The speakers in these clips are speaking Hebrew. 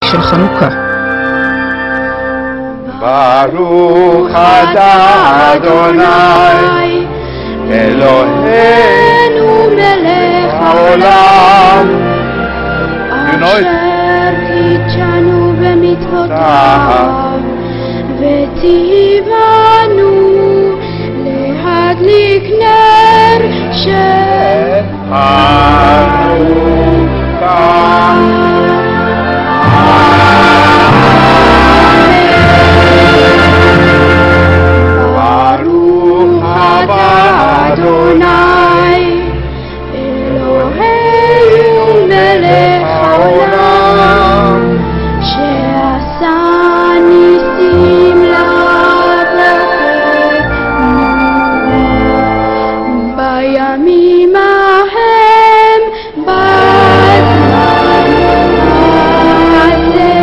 של חנוכה. ברוך אתה אדוני אלוהינו מלך העולם אשר קידשנו במצוותיו וציוונו להדליק נר של חנוכה. ברוך אתה אדוני אלוהינו מלך העולם שעשה ניסים לעבדנו בימים ההם בזמן הזה.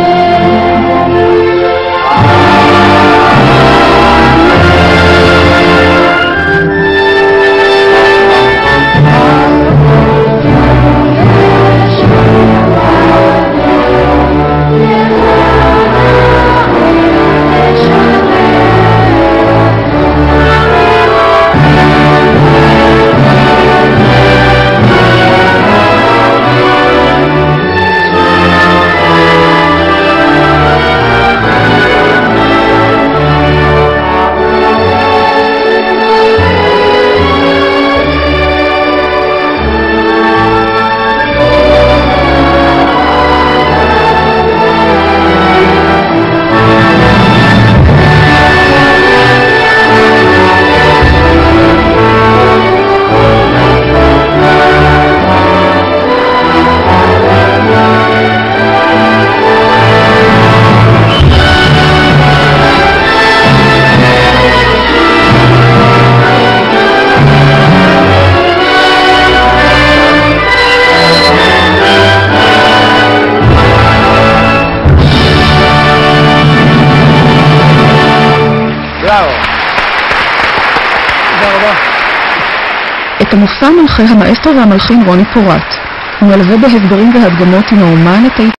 את המופע מנחה המאסטרו והמלחין רוני פורט. הוא מלווה בהסברים והדגמות עם האומן את